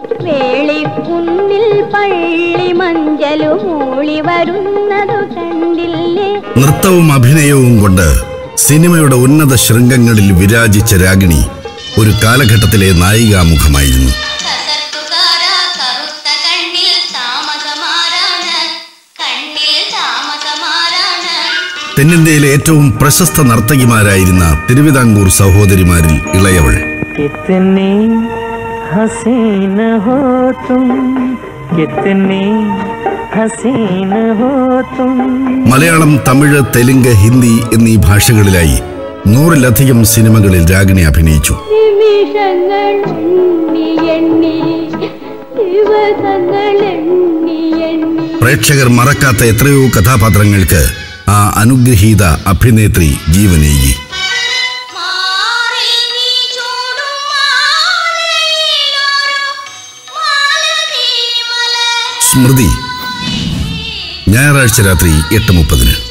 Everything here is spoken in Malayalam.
നൃത്തവും അഭിനയവും കൊണ്ട് സിനിമയുടെ ഉന്നത ശൃംഗങ്ങളിൽ വിരാജിച്ച രാഗിണി ഒരു കാലഘട്ടത്തിലെ നായികാമുഖമായിരുന്നു. തെന്നിന്ത്യയിലെ ഏറ്റവും പ്രശസ്ത നർത്തകിമാരായിരുന്ന തിരുവിതാംകൂർ സഹോദരിമാരിൽ ഇളയവൾ. മലയാളം, തമിഴ്, തെലുങ്ക്, ഹിന്ദി എന്നീ ഭാഷകളിലായി 100-ലധികം സിനിമകളിൽ രാഗിണി അഭിനയിച്ചു. പ്രേക്ഷകർ മറക്കാത്ത എത്രയോ കഥാപാത്രങ്ങൾക്ക് ആ അനുഗ്രഹീത അഭിനേത്രി ജീവനേകി. സ്മൃതി, ഞായറാഴ്ച രാത്രി 8:30.